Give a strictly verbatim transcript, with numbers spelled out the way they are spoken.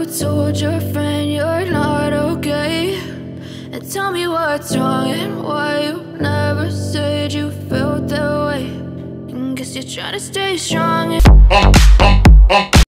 told your friend you're not okay? And tell me what's wrong and why you never said you felt that way. And guess you're trying to stay strong and